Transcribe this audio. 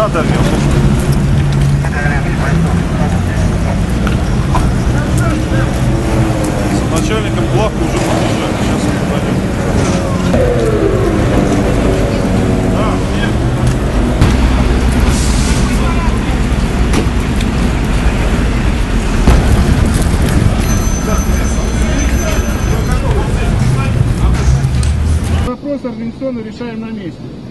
довез. С начальником главка уже подъезжали. Сейчас мы подойдем. Да, нет. Вопрос организационно решаем на месте.